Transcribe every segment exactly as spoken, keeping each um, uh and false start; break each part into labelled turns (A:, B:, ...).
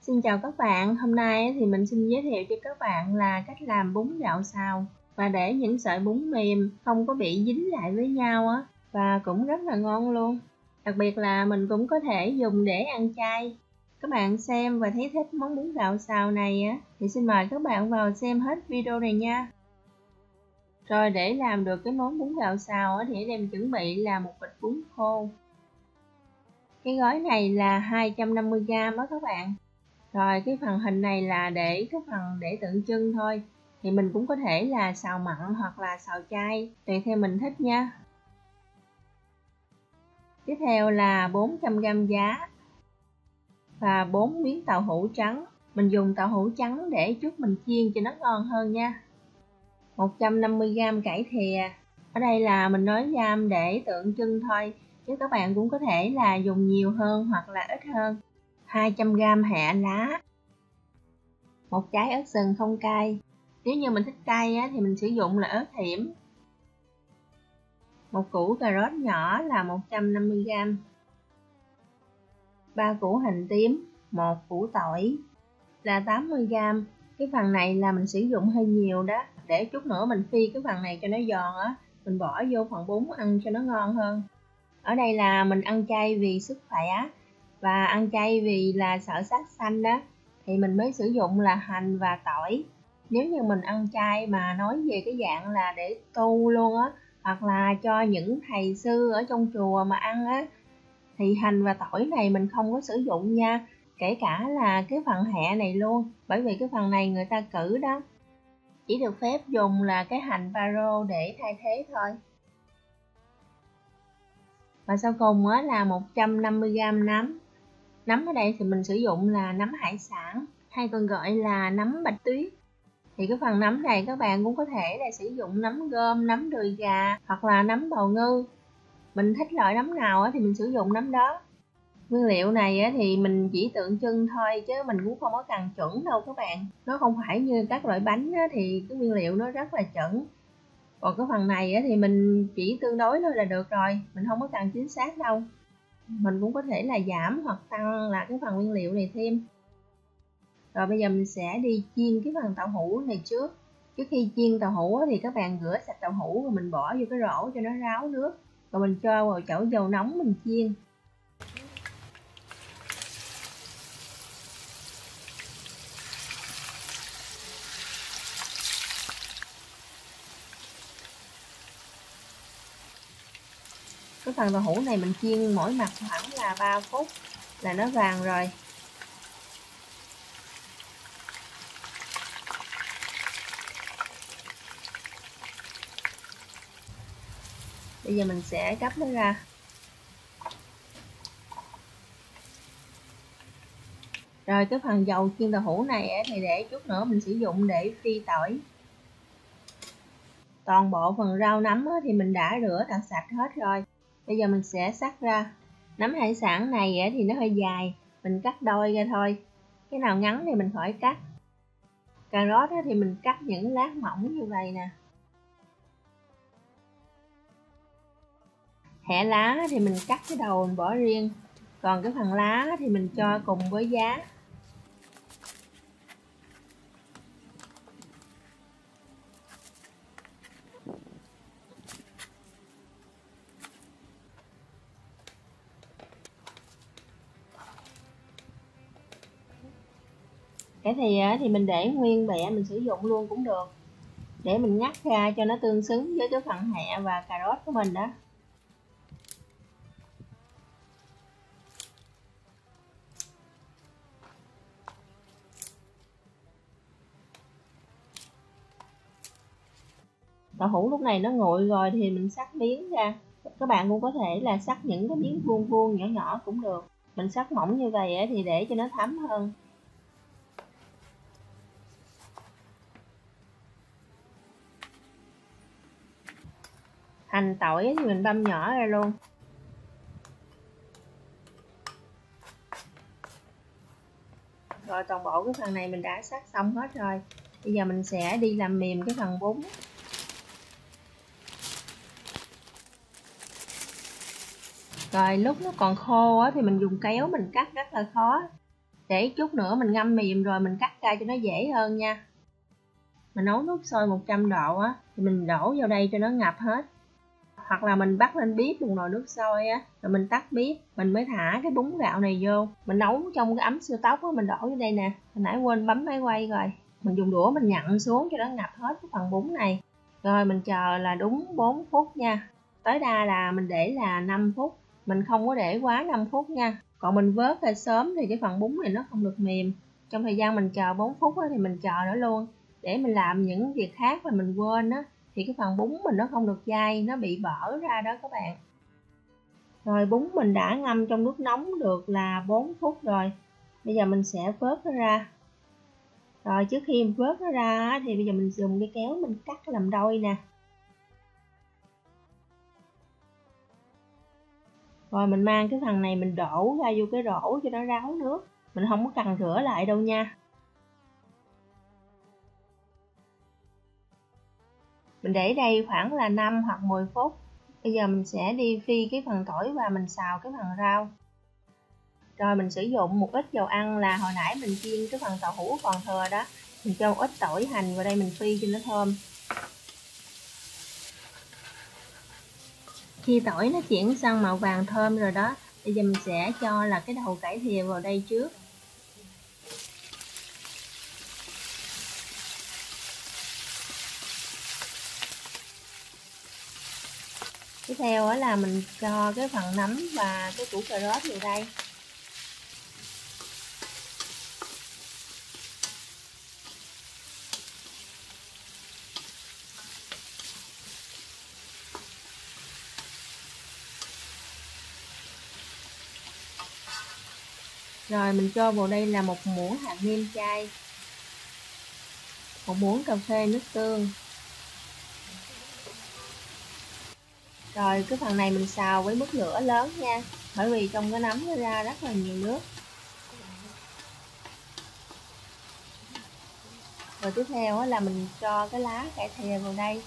A: Xin chào các bạn, hôm nay thì mình xin giới thiệu cho các bạn là cách làm bún gạo xào và để những sợi bún mềm không có bị dính lại với nhau á và cũng rất là ngon luôn. Đặc biệt là mình cũng có thể dùng để ăn chay. Các bạn xem và thấy thích món bún gạo xào này á thì xin mời các bạn vào xem hết video này nha. Rồi để làm được cái món bún gạo xào á thì em chuẩn bị là một bịch bún khô. Cái gói này là hai trăm năm mươi gam đó các bạn. Rồi cái phần hình này là để cái phần để tượng trưng thôi. Thì mình cũng có thể là xào mặn hoặc là xào chay, tùy theo mình thích nha. Tiếp theo là bốn trăm gam giá và bốn miếng tàu hũ trắng. Mình dùng tàu hũ trắng để chút mình chiên cho nó ngon hơn nha. một trăm năm mươi gam cải thìa. Ở đây là mình nói gam để tượng trưng thôi, chứ các bạn cũng có thể là dùng nhiều hơn hoặc là ít hơn. hai trăm gam hẹ lá. Một trái ớt sừng không cay. Nếu như mình thích cay á, thì mình sử dụng là ớt hiểm. Một củ cà rốt nhỏ là một trăm năm mươi gam. ba củ hành tím, một củ tỏi là tám mươi gam. Cái phần này là mình sử dụng hơi nhiều đó, để chút nữa mình phi cái phần này cho nó giòn á, mình bỏ vô phần bún ăn cho nó ngon hơn. Ở đây là mình ăn chay vì sức khỏe và ăn chay vì là sợ sát sanh đó, thì mình mới sử dụng là hành và tỏi. Nếu như mình ăn chay mà nói về cái dạng là để tu luôn á, hoặc là cho những thầy sư ở trong chùa mà ăn á, thì hành và tỏi này mình không có sử dụng nha, kể cả là cái phần hẹ này luôn, bởi vì cái phần này người ta cử đó, chỉ được phép dùng là cái hành baro để thay thế thôi. Và sau cùng á là một trăm năm mươi gam nấm. Nấm ở đây thì mình sử dụng là nấm hải sản, hay còn gọi là nấm bạch tuyết. Thì cái phần nấm này các bạn cũng có thể là sử dụng nấm gom, nấm đùi gà hoặc là nấm bào ngư. Mình thích loại nấm nào thì mình sử dụng nấm đó. Nguyên liệu này thì mình chỉ tượng trưng thôi, chứ mình cũng không có cần chuẩn đâu các bạn. Nó không phải như các loại bánh thì cái nguyên liệu nó rất là chuẩn. Còn cái phần này thì mình chỉ tương đối thôi là được rồi, mình không có cần chính xác đâu. Mình cũng có thể là giảm hoặc tăng là cái phần nguyên liệu này thêm. Rồi bây giờ mình sẽ đi chiên cái phần tàu hũ này trước. Trước khi chiên tàu hũ thì các bạn rửa sạch tàu hũ và mình bỏ vô cái rổ cho nó ráo nước. Rồi mình cho vào chảo dầu nóng mình chiên. Cái phần tàu hũ này mình chiên mỗi mặt khoảng là ba phút là nó vàng rồi. Bây giờ mình sẽ gấp nó ra. Rồi cái phần dầu chiên tàu hũ này thì để chút nữa mình sử dụng để phi tỏi. Toàn bộ phần rau nấm thì mình đã rửa thật sạch hết rồi. Bây giờ mình sẽ xắt ra. Nấm hải sản này thì nó hơi dài, mình cắt đôi ra thôi. Cái nào ngắn thì mình khỏi cắt. Cà rốt thì mình cắt những lát mỏng như vậy nè. Hẹ lá thì mình cắt cái đầu mình bỏ riêng, còn cái phần lá thì mình cho cùng với giá. Cái thì thì mình để nguyên bẹ mình sử dụng luôn cũng được, để mình ngắt ra cho nó tương xứng với cái phần hẹ và cà rốt của mình đó. Tàu hũ lúc này nó nguội rồi thì mình cắt miếng ra. Các bạn cũng có thể là cắt những cái miếng vuông vuông nhỏ nhỏ cũng được. Mình cắt mỏng như vậy thì để cho nó thấm hơn. Hành tỏi thì mình băm nhỏ ra luôn. Rồi toàn bộ cái phần này mình đã cắt xong hết rồi. Bây giờ mình sẽ đi làm mềm cái phần bún. Rồi lúc nó còn khô á, thì mình dùng kéo mình cắt rất là khó. Để chút nữa mình ngâm mềm rồi mình cắt ra cho nó dễ hơn nha. Mình nấu nước sôi một trăm độ á, thì mình đổ vào đây cho nó ngập hết. Hoặc là mình bắt lên bếp một nồi nước sôi á, rồi mình tắt bếp, mình mới thả cái bún gạo này vô. Mình nấu trong cái ấm siêu tốc á, mình đổ vô đây nè. Hồi nãy quên bấm máy quay rồi. Mình dùng đũa mình nhặn xuống cho nó ngập hết cái phần bún này. Rồi mình chờ là đúng bốn phút nha. Tối đa là mình để là năm phút. Mình không có để quá năm phút nha. Còn mình vớt ra sớm thì cái phần bún này nó không được mềm. Trong thời gian mình chờ bốn phút á, thì mình chờ nó luôn. Để mình làm những việc khác mà mình quên á, thì cái phần bún mình nó không được dai, nó bị bở ra đó các bạn. Rồi bún mình đã ngâm trong nước nóng được là bốn phút rồi. Bây giờ mình sẽ vớt nó ra. Rồi trước khi mình vớt nó ra thì bây giờ mình dùng cái kéo mình cắt làm đôi nè. Rồi mình mang cái phần này mình đổ ra vô cái rổ cho nó ráo nước. Mình không có cần rửa lại đâu nha. Mình để đây khoảng là năm hoặc mười phút. Bây giờ mình sẽ đi phi cái phần tỏi và mình xào cái phần rau. Rồi mình sử dụng một ít dầu ăn là hồi nãy mình chiên cái phần tàu hũ còn thừa đó. Mình cho một ít tỏi hành vào đây mình phi cho nó thơm. Khi tỏi nó chuyển sang màu vàng thơm rồi đó, bây giờ mình sẽ cho là cái đầu cải thìa vào đây trước. Tiếp theo là mình cho cái phần nấm và cái củ cà rốt vào đây. Rồi mình cho vào đây là một muỗng hạt nêm chay, một muỗng cà phê nước tương. Rồi cái phần này mình xào với mức lửa lớn nha, bởi vì trong cái nấm nó ra rất là nhiều nước. Rồi tiếp theo là mình cho cái lá cải thìa vào đây.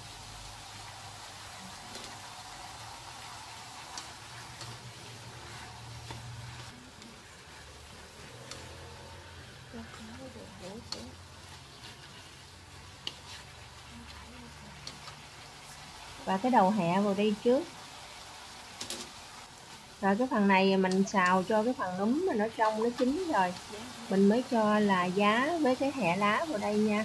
A: Và cái đầu hẹ vào đây trước. Rồi cái phần này mình xào cho cái phần núm mà nó trong nó chín rồi, mình mới cho là giá với cái hẹ lá vào đây nha.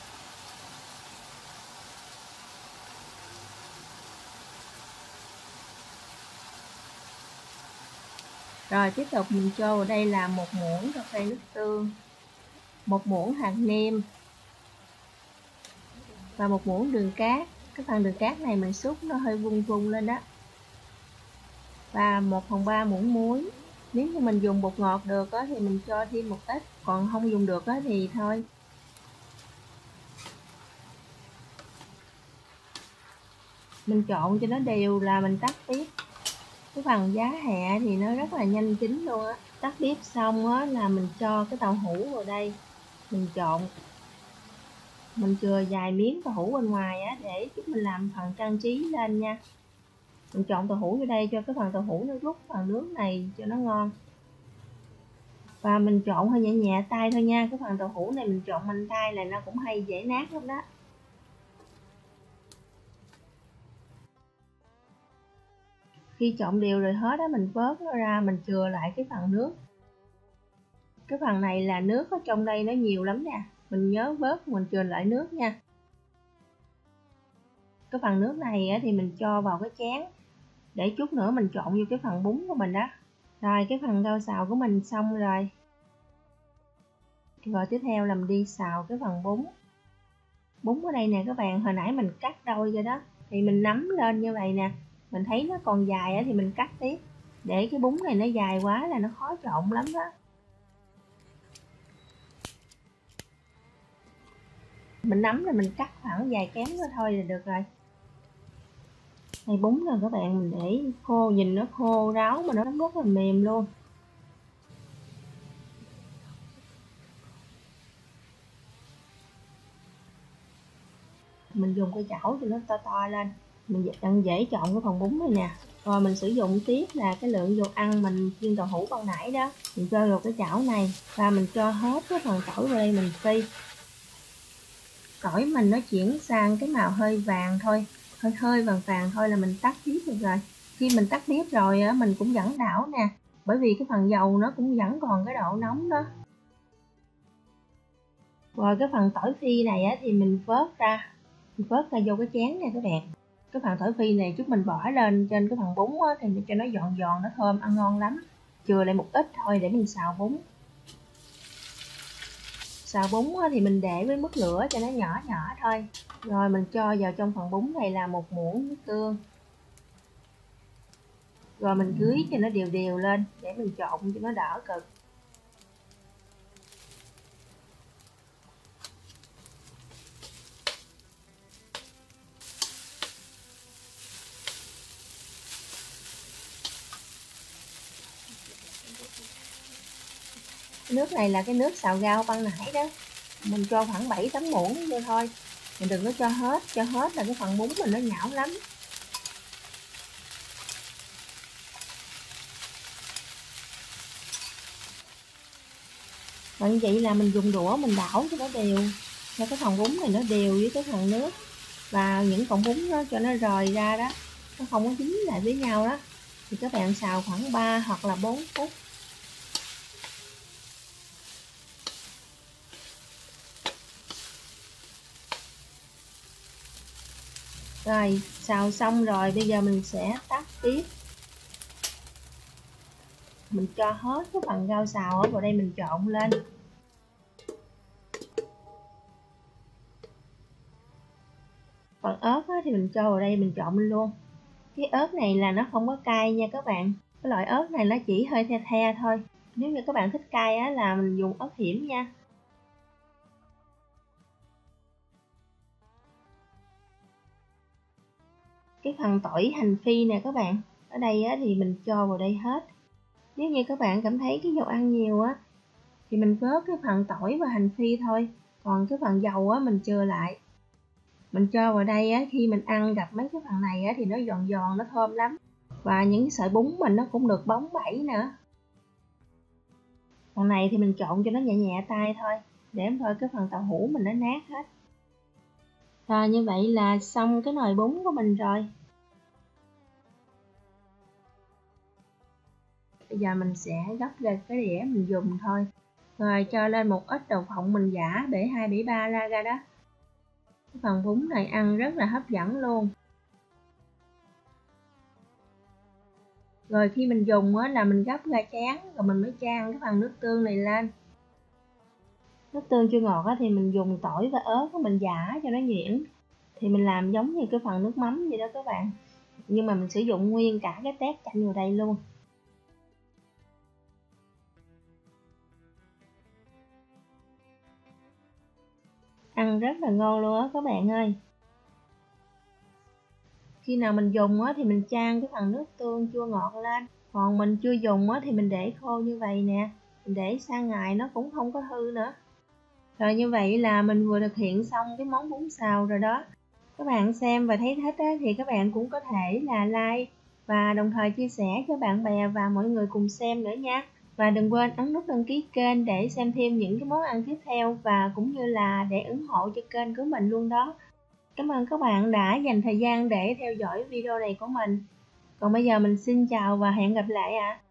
A: Rồi tiếp tục mình cho vào đây là một muỗng cà phê nước tương, một muỗng hạt nêm và một muỗng đường cát. Cái phần đường cát này mình xúc nó hơi vung vung lên đó. Và một phần ba muỗng muối. Nếu như mình dùng bột ngọt được đó, thì mình cho thêm một ít, còn không dùng được đó, thì thôi. Mình trộn cho nó đều là mình tắt bếp. Cái phần giá hẹ thì nó rất là nhanh chín luôn á. Tắt bếp xong á là mình cho cái tàu hũ vào đây, mình trộn. Mình chừa vài miếng tàu hũ bên ngoài á để giúp mình làm phần trang trí lên nha. Mình trộn tàu hũ vô đây cho cái phần tàu hũ nó rút phần nước này cho nó ngon. Và mình trộn hơi nhẹ nhẹ tay thôi nha. Cái phần tàu hũ này mình trộn mạnh tay là nó cũng hay dễ nát lắm đó. Khi trộn đều rồi hết á, mình vớt nó ra, mình chừa lại cái phần nước. Cái phần này là nước ở trong đây nó nhiều lắm nè, mình nhớ vớt mình chừa lại nước nha. Cái phần nước này á, thì mình cho vào cái chén để chút nữa mình trộn vô cái phần bún của mình đó. Rồi cái phần rau xào của mình xong rồi. Rồi tiếp theo là mình đi xào cái phần bún. Bún ở đây nè các bạn, hồi nãy mình cắt đôi rồi đó, thì mình nắm lên như vậy nè. Mình thấy nó còn dài á, thì mình cắt tiếp. Để cái bún này nó dài quá là nó khó trộn lắm đó. Mình nắm rồi mình cắt khoảng vài kém nữa thôi là được rồi. Này bún rồi các bạn, mình để khô, nhìn nó khô ráo mà nó rất là mềm luôn. Mình dùng cái chảo cho nó to to lên, mình dễ, dễ chọn cái phần bún này nè. Rồi mình sử dụng tiếp là cái lượng dầu ăn mình chiên tàu hũ ban nãy đó, mình cho vào cái chảo này và mình cho hết cái phần tỏi vào đây mình phi. Tỏi mình nó chuyển sang cái màu hơi vàng thôi, hơi hơi vàng vàng thôi là mình tắt bếp được rồi. Khi mình tắt bếp rồi á, mình cũng vẫn đảo nè, bởi vì cái phần dầu nó cũng vẫn còn cái độ nóng đó. Rồi cái phần tỏi phi này á, thì mình vớt ra, mình vớt ra vô cái chén này các bạn. Cái phần tỏi phi này chút mình bỏ lên trên cái phần bún á, thì cho nó giòn giòn, nó thơm, ăn ngon lắm. Chừa lại một ít thôi để mình xào bún. Xào bún thì mình để với mức lửa cho nó nhỏ nhỏ thôi. Rồi mình cho vào trong phần bún này là một muỗng nước tương. Rồi mình rưới cho nó đều đều lên để mình trộn cho nó đỡ cực. Cái nước này là cái nước xào rau ban nãy đó. Mình cho khoảng bảy tám muỗng vô thôi. Mình đừng có cho hết, cho hết là cái phần bún mình nó nhão lắm. Và như vậy là mình dùng đũa mình đảo cho nó đều, cho cái phần bún này nó đều với cái phần nước. Và những cọng bún đó cho nó rời ra đó, nó không có dính lại với nhau đó. Thì các bạn xào khoảng ba hoặc là bốn phút. Rồi, xào xong rồi, bây giờ mình sẽ tắt bếp. Mình cho hết cái phần rau xào ở vào đây mình trộn lên. Phần ớt thì mình cho vào đây mình trộn luôn. Cái ớt này là nó không có cay nha các bạn. Cái loại ớt này nó chỉ hơi the the thôi. Nếu như các bạn thích cay á, là mình dùng ớt hiểm nha. Cái phần tỏi hành phi nè các bạn, ở đây á, thì mình cho vào đây hết. Nếu như các bạn cảm thấy cái dầu ăn nhiều á, thì mình vớt cái phần tỏi và hành phi thôi. Còn cái phần dầu á, mình chừa lại. Mình cho vào đây á, khi mình ăn gặp mấy cái phần này á, thì nó giòn giòn, nó thơm lắm. Và những cái sợi bún mình nó cũng được bóng bẩy nữa. Phần này thì mình trộn cho nó nhẹ nhẹ tay thôi, để thôi cái phần tàu hũ mình nó nát hết. Rồi như vậy là xong cái nồi bún của mình rồi. Bây giờ mình sẽ gấp ra cái đĩa mình dùng thôi. Rồi cho lên một ít đậu phộng mình giã bể hai bể ba ra ra đó. Cái phần bún này ăn rất là hấp dẫn luôn. Rồi khi mình dùng á, là mình gấp ra chén rồi mình mới chan cái phần nước tương này lên. Nước tương chưa ngọt á, thì mình dùng tỏi và ớt mình giã cho nó nhuyễn. Thì mình làm giống như cái phần nước mắm vậy đó các bạn. Nhưng mà mình sử dụng nguyên cả cái tép chanh vào đây luôn. Ăn rất là ngon luôn á các bạn ơi. Khi nào mình dùng á, thì mình chan cái phần nước tương chua ngọt lên. Còn mình chưa dùng á, thì mình để khô như vậy nè. Mình để sang ngày nó cũng không có hư nữa. Rồi như vậy là mình vừa thực hiện xong cái món bún xào rồi đó. Các bạn xem và thấy thích á, thì các bạn cũng có thể là like và đồng thời chia sẻ cho bạn bè và mọi người cùng xem nữa nha. Và đừng quên ấn nút đăng ký kênh để xem thêm những cái món ăn tiếp theo và cũng như là để ủng hộ cho kênh của mình luôn đó. Cảm ơn các bạn đã dành thời gian để theo dõi video này của mình. Còn bây giờ mình xin chào và hẹn gặp lại ạ. À.